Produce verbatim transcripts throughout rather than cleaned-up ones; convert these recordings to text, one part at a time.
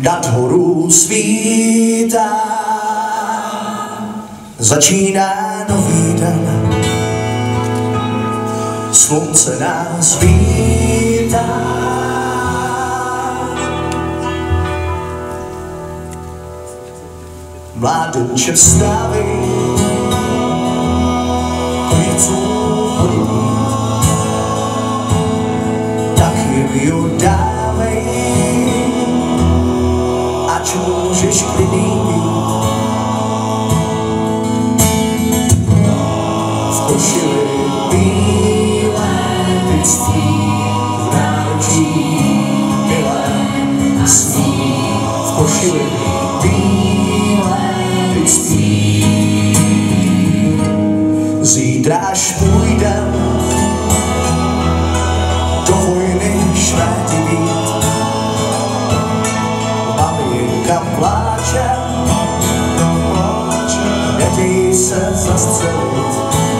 nad horu svítá, začíná nový den, slunce nás vítá. Mládenče, vstávej, něco hodí, tak jim ju dávej, ať můžeš klidný být. V košili bílé, teď spí, v náručí milé sní. V košili bílé, teď spí. Zítra až půjdem do vojny švéty být. Maminka pláče, neděj se zastřelit.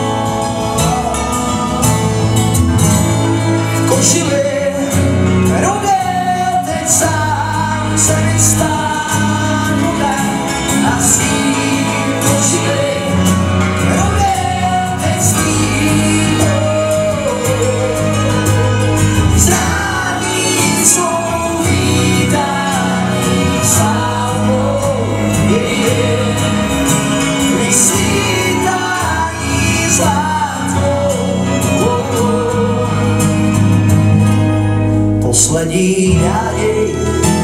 V košili rudé, teď sám se vystáhnu a sní. V košili poslední naděj,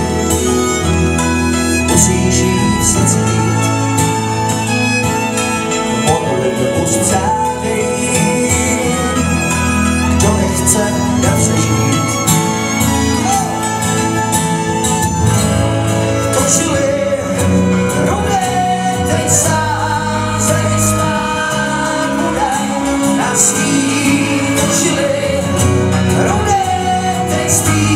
musíš jít se cít, modlitbu střádej, kdo nechce, nepřežít. Košili rudé, teď sám se vysmát bude na sní. Košili rudé, teď spí.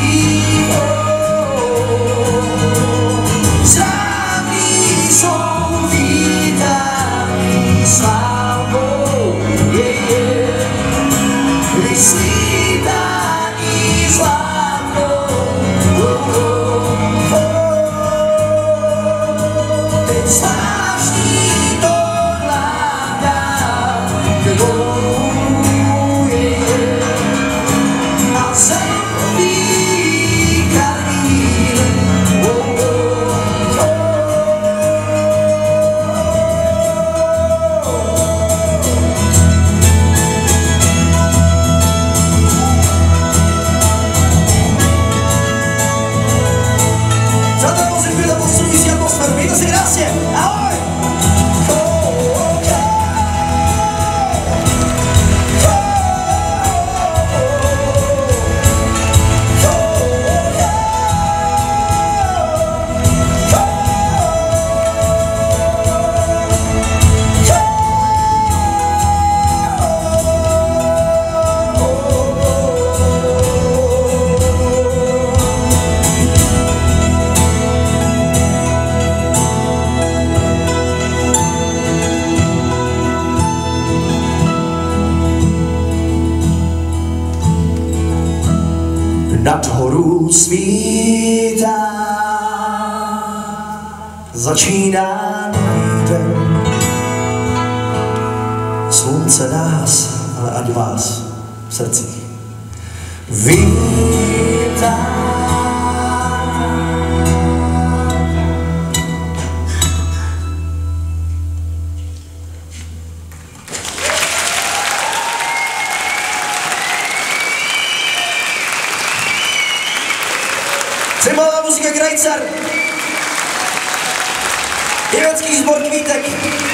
Nad horu svítá, začíná nový den, slunce nás, ale ať vás v srdcích vítá. Cymbálová muzika Krajcar, pěvecký sbor Kvítek.